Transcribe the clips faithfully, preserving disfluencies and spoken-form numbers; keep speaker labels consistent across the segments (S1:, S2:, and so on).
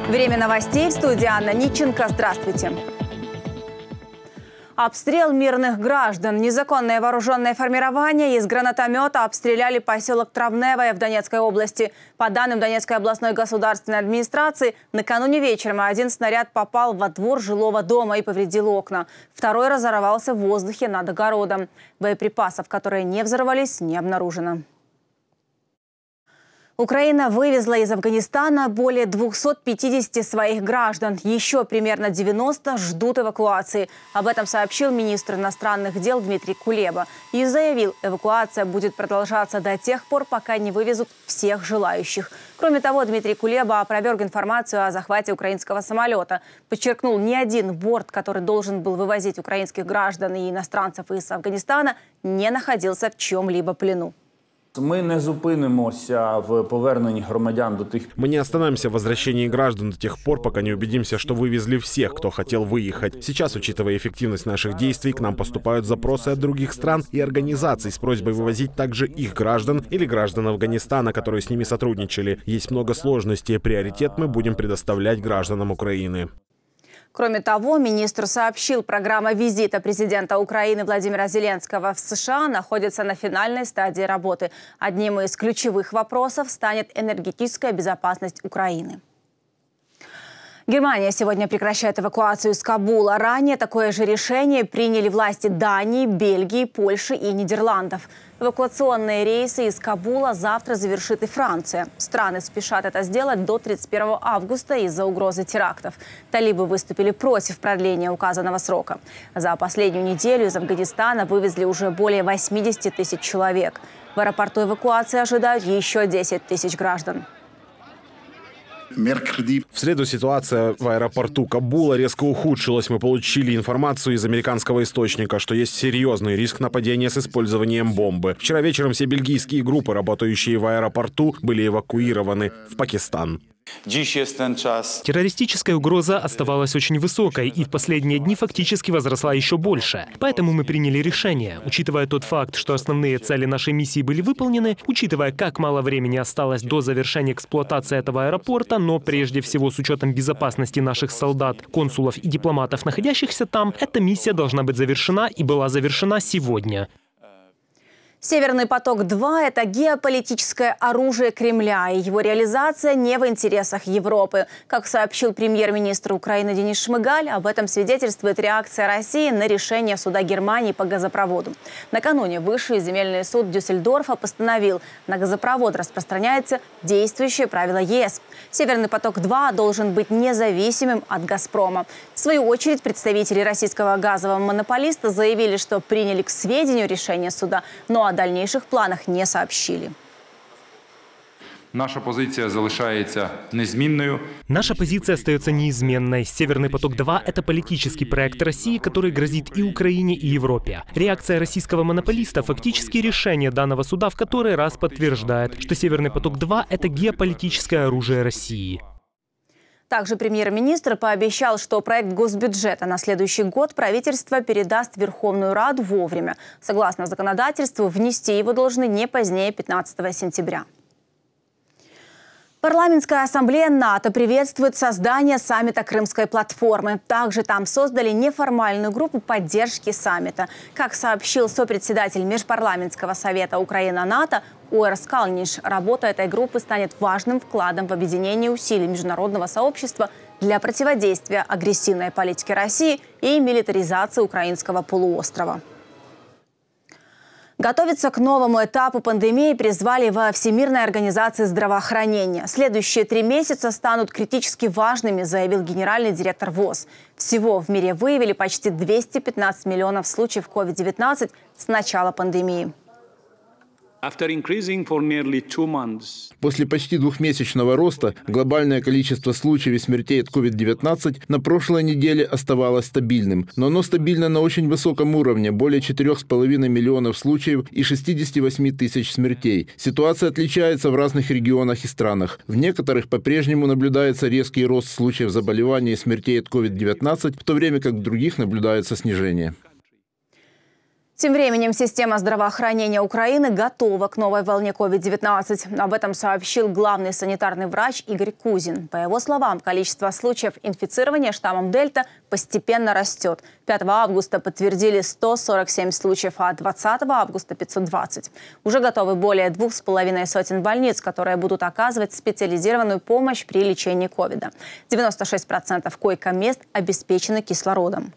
S1: Время новостей, в студии Анна Ниченко. Здравствуйте. Обстрел мирных граждан. Незаконное вооруженное формирование из гранатомета обстреляли поселок Травневое в Донецкой области. По данным Донецкой областной государственной администрации, накануне вечером один снаряд попал во двор жилого дома и повредил окна. Второй разорвался в воздухе над огородом. Боеприпасов, которые не взорвались, не обнаружено. Украина вывезла из Афганистана более двухсот пятидесяти своих граждан. Еще примерно девяноста ждут эвакуации. Об этом сообщил министр иностранных дел Дмитрий Кулеба. И заявил, эвакуация будет продолжаться до тех пор, пока не вывезут всех желающих. Кроме того, Дмитрий Кулеба опроверг информацию о захвате украинского самолета. Подчеркнул, ни один борт, который должен был вывозить украинских граждан и иностранцев из Афганистана, не находился в чьем-либо плену.
S2: Мы не зупинимся в повернении громадян до тех.
S3: Мы не остановимся в возвращении граждан до тех пор, пока не убедимся, что вывезли всех, кто хотел выехать. Сейчас, учитывая эффективность наших действий, к нам поступают запросы от других стран и организаций с просьбой вывозить также их граждан или граждан Афганистана, которые с ними сотрудничали. Есть много сложностей. Приоритет мы будем предоставлять гражданам Украины.
S1: Кроме того, министр сообщил, программа визита президента Украины Владимира Зеленского в США находится на финальной стадии работы. Одним из ключевых вопросов станет энергетическая безопасность Украины. Германия сегодня прекращает эвакуацию из Кабула. Ранее такое же решение приняли власти Дании, Бельгии, Польши и Нидерландов. Эвакуационные рейсы из Кабула завтра завершит и Франция. Страны спешат это сделать до тридцать первого августа из-за угрозы терактов. Талибы выступили против продления указанного срока. За последнюю неделю из Афганистана вывезли уже более восьмидесяти тысяч человек. В аэропорту эвакуации ожидают еще десять тысяч граждан.
S3: В среду ситуация в аэропорту Кабула резко ухудшилась. Мы получили информацию из американского источника, что есть серьезный риск нападения с использованием бомбы. Вчера вечером все бельгийские группы, работающие в аэропорту, были эвакуированы в Пакистан.
S4: Террористическая угроза оставалась очень высокой и в последние дни фактически возросла еще больше. Поэтому мы приняли решение, учитывая тот факт, что основные цели нашей миссии были выполнены, учитывая, как мало времени осталось до завершения эксплуатации этого аэропорта, но прежде всего с учетом безопасности наших солдат, консулов и дипломатов, находящихся там, эта миссия должна быть завершена и была завершена сегодня.
S1: «Северный поток-два» – это геополитическое оружие Кремля, и его реализация не в интересах Европы. Как сообщил премьер-министр Украины Денис Шмыгаль, об этом свидетельствует реакция России на решение суда Германии по газопроводу. Накануне Высший земельный суд Дюссельдорфа постановил, на газопровод распространяется действующее правило ЕС. «Северный поток-два» должен быть независимым от «Газпрома». В свою очередь, представители российского газового монополиста заявили, что приняли к сведению решение суда, но о дальнейших планах не сообщили.
S5: Наша позиция залишается незмінною.
S4: Наша позиция остается неизменной. «Северный поток-два» – это политический проект России, который грозит и Украине, и Европе. Реакция российского монополиста – фактически решение данного суда в который раз подтверждает, что «Северный поток-два» – это геополитическое оружие России.
S1: Также премьер-министр пообещал, что проект госбюджета на следующий год правительство передаст в Верховную Раду вовремя. Согласно законодательству, внести его должны не позднее пятнадцатого сентября. Парламентская ассамблея НАТО приветствует создание саммита Крымской платформы. Также там создали неформальную группу поддержки саммита. Как сообщил сопредседатель Межпарламентского совета Украина-НАТО Уэрс Калниш, работа этой группы станет важным вкладом в объединение усилий международного сообщества для противодействия агрессивной политике России и милитаризации украинского полуострова. Готовиться к новому этапу пандемии призвали во Всемирной организации здравоохранения. Следующие три месяца станут критически важными, заявил генеральный директор ВОЗ. Всего в мире выявили почти двести пятнадцать миллионов случаев ковид девятнадцать с начала пандемии.
S6: После почти двухмесячного роста глобальное количество случаев и смертей от ковид девятнадцать на прошлой неделе оставалось стабильным. Но оно стабильно на очень высоком уровне – более четырёх с половиной миллионов случаев и шестидесяти восьми тысяч смертей. Ситуация отличается в разных регионах и странах. В некоторых по-прежнему наблюдается резкий рост случаев заболеваний и смертей от ковид девятнадцать, в то время как в других наблюдается снижение.
S1: Тем временем система здравоохранения Украины готова к новой волне ковид девятнадцать. Об этом сообщил главный санитарный врач Игорь Кузин. По его словам, количество случаев инфицирования штаммом Дельта постепенно растет. пятого августа подтвердили сто сорок семь случаев, а двадцатого августа – пятьсот двадцать. Уже готовы более двух с половиной сотен больниц, которые будут оказывать специализированную помощь при лечении ковида. девяносто шесть процентов койко-мест обеспечены кислородом.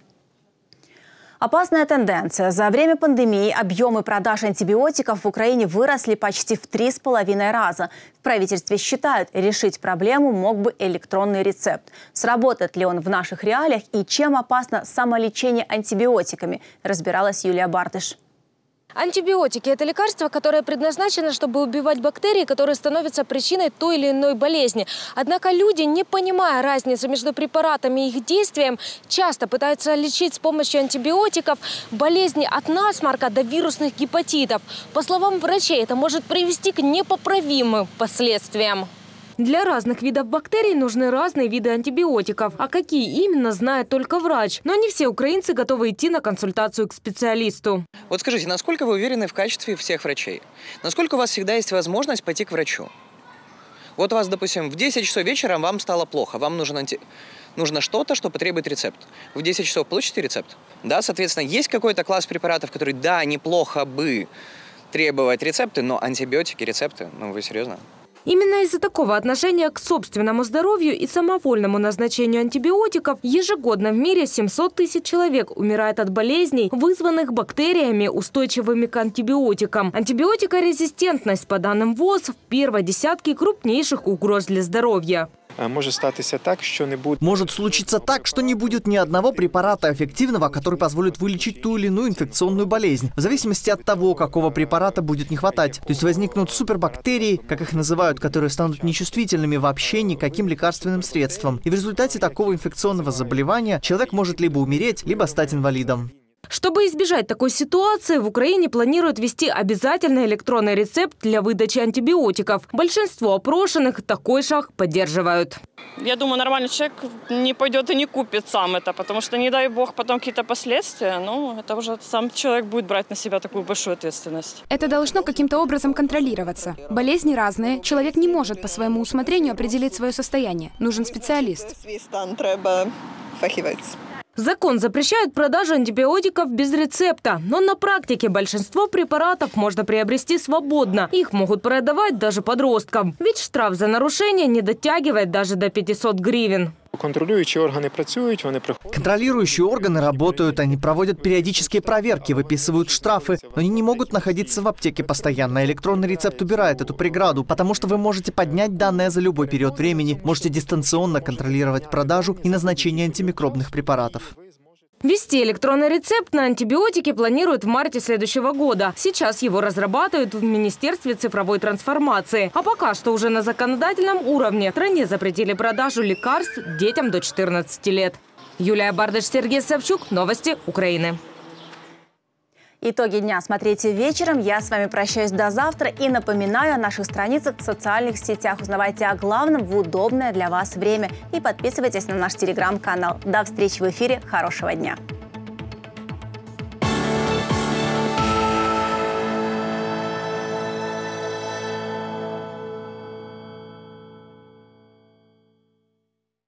S1: Опасная тенденция. За время пандемии объемы продаж антибиотиков в Украине выросли почти в три с половиной раза. В правительстве считают, решить проблему мог бы электронный рецепт. Сработает ли он в наших реалиях и чем опасно самолечение антибиотиками, разбиралась Юлия Бартыш.
S7: Антибиотики – это лекарства, которые предназначены, чтобы убивать бактерии, которые становятся причиной той или иной болезни. Однако люди, не понимая разницы между препаратами и их действием, часто пытаются лечить с помощью антибиотиков болезни от насморка до вирусных гепатитов. По словам врачей, это может привести к непоправимым последствиям. Для разных видов бактерий нужны разные виды антибиотиков. А какие именно, знает только врач. Но не все украинцы готовы идти на консультацию к специалисту.
S8: Вот скажите, насколько вы уверены в качестве всех врачей? Насколько у вас всегда есть возможность пойти к врачу? Вот у вас, допустим, в десять часов вечера вам стало плохо, вам нужен анти... нужно что-то, что потребует рецепт. В десять часов получите рецепт? Да, соответственно, есть какой-то класс препаратов, который, да, неплохо бы требовать рецепты, но антибиотики, рецепты, ну вы серьезно?
S7: Именно из-за такого отношения к собственному здоровью и самовольному назначению антибиотиков ежегодно в мире семьсот тысяч человек умирает от болезней, вызванных бактериями, устойчивыми к антибиотикам. Антибиотикорезистентность, по данным ВОЗ, в первой десятке крупнейших угроз для здоровья.
S9: Может статися так, что не будет...
S10: Может случиться так, что не будет ни одного препарата эффективного, который позволит вылечить ту или иную инфекционную болезнь, в зависимости от того, какого препарата будет не хватать. То есть возникнут супербактерии, как их называют, которые станут нечувствительными вообще никаким лекарственным средствам. И в результате такого инфекционного заболевания человек может либо умереть, либо стать инвалидом.
S7: Чтобы избежать такой ситуации, в Украине планируют ввести обязательный электронный рецепт для выдачи антибиотиков. Большинство опрошенных такой шаг поддерживают.
S11: Я думаю, нормальный человек не пойдет и не купит сам это, потому что, не дай бог, потом какие-то последствия, ну, это уже сам человек будет брать на себя такую большую ответственность.
S12: Это должно каким-то образом контролироваться. Болезни разные, человек не может по своему усмотрению определить свое состояние. Нужен специалист.
S7: Закон запрещает продажу антибиотиков без рецепта, но на практике большинство препаратов можно приобрести свободно. Их могут продавать даже подросткам. Ведь штраф за нарушение не дотягивает даже до пятисот гривен.
S9: Контролирующие органы працюють, вони приходят.
S10: Контролирующие органы работают, они проводят периодические проверки, выписывают штрафы, но они не могут находиться в аптеке постоянно. Электронный рецепт убирает эту преграду, потому что вы можете поднять данные за любой период времени, можете дистанционно контролировать продажу и назначение антимикробных препаратов.
S7: Ввести электронный рецепт на антибиотики планируют в марте следующего года. Сейчас его разрабатывают в Министерстве цифровой трансформации. А пока что уже на законодательном уровне в стране запретили продажу лекарств детям до четырнадцати лет. Юлия Бартыш, Сергей Савчук. Новости Украины.
S1: Итоги дня смотрите вечером. Я с вами прощаюсь до завтра и напоминаю о наших страницах в социальных сетях. Узнавайте о главном в удобное для вас время. И подписывайтесь на наш телеграм-канал. До встречи в эфире. Хорошего дня.